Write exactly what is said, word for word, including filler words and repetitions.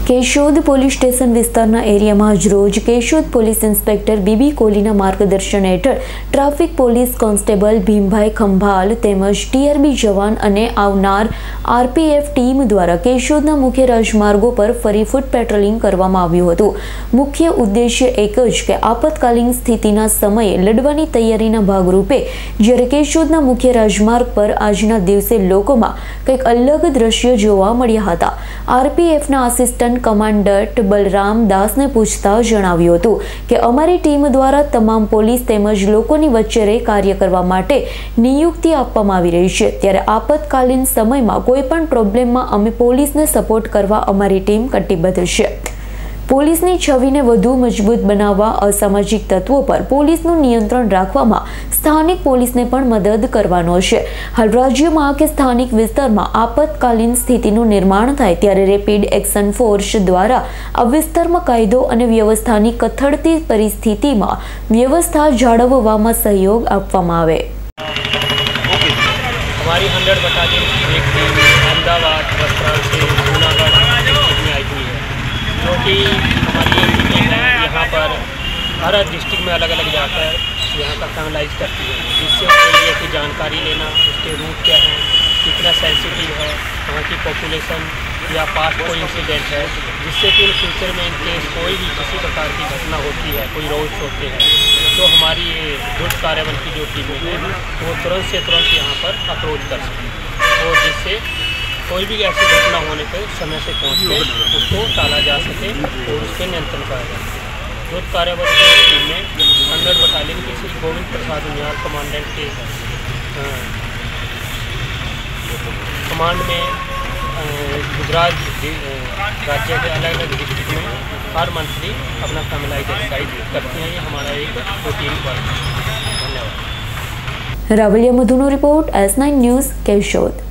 Keshod police station વિસ્તારના એરિયામાં આજરોજ કેશોદ પોલીસ ઇન્સ્પેક્ટર બીબી કોહલીના માર્ગદર્શન હેઠળ traffic police constable Bhimbhai Khambhal તેમજ ટીઆરબી જવાન અને આવનાર આરપીએફ ટીમ દ્વારા કેશોદના મુખ્ય રાજમાર્ગો પર ફરી ફૂટ પેટ્રોલિંગ કરવામાં આવ્યું હતું। મુખ્ય ઉદ્દેશ્ય એક જ કે આપતકાલીન સ્થિતિના સમયે લડવાની તૈયારીના ભાગરૂપે જ્યારે કેશોદના મુખ્ય રાજમાર્ગ પર આજના દિવસે લોકોમાં કંઈક અલગ દ્રશ્ય જોવા મળ્યા હતા। આરપીએફના આસિસ્ટન્ટ કમાન્ડન્ટ બલરામ દાસને પૂછતા જણાવ્યું હતું કે અમારી ટીમ દ્વારા તમામ પોલીસ તેમજ લોકોની વચ્ચે રહી કાર્ય કરવા માટે નિયુક્તિ આપવામાં આવી રહી છે, ત્યારે આપતકાલીન સમયમાં કોઈ પણ પ્રોબ્લેમમાં અમે પોલીસને સપોર્ટ કરવા અમારી ટીમ કટિબદ્ધ છે। પોલીસની છબીને વધુ મજબૂત બનાવવા અસામાજિક તત્વો પર પોલીસનું નિયંત્રણ રાખવામાં સ્થાનિક પોલીસને પણ મદદ કરવાનો છે। હાલ રાજ્યમાં કે સ્થાનિક વિસ્તારમાં આપતકાલીન સ્થિતિનું નિર્માણ થાય ત્યારે રેપિડ એક્શન ફોર્સ દ્વારા આ વિસ્તારમાં કાયદો અને વ્યવસ્થાની કથળતી પરિસ્થિતિમાં વ્યવસ્થા જાળવવામાં સહયોગ આપવામાં આવે। हमारी हंड्रेड बटालियन की एक टीम अहमदाबाद वस्त्राल से जूनागढ़ डिस्ट्रिक्ट में आई हुई है, जो कि हमारी ये टीमें हैं यहाँ पर हर डिस्ट्रिक्ट में अलग अलग जाकर यहाँ का कैमलाइज करती है, जिससे उस एरिया की जानकारी लेना, उसके रूट क्या है, कितना सेंसिटिव है, वहाँ की पॉपुलेशन या पास कोई इंसिडेंट है, जिससे कि इन फ्यूचर में इनकेस कोई भी किसी प्रकार की घटना होती है, कोई रोड्स होते हैं, तो हमारी ये द्रुत कार्यबल की जो टीमें हैं वो तुरंत से तुरंत यहाँ पर अप्रोच कर सकें और जिससे कोई भी ऐसी घटना होने पर समय से पहुँच के उसको टाला जा सके और उस पर नियंत्रण पाया जा सके। द्रुत कार्यबल की टीम में हंड्रेड बटालियन के श्री गोविंद प्रसाद उनियाल कमांडेंट के कमांड में गुजरात राज्य के अलग अलग डिस्ट्रिक्ट में हर मंथली अपना कैमलाइज एक्सरसाइज करती हैं। ये हमारा एक रूटीन वर्क है। धन्यवाद। रावलिया मधुनो report S nine news Keshod.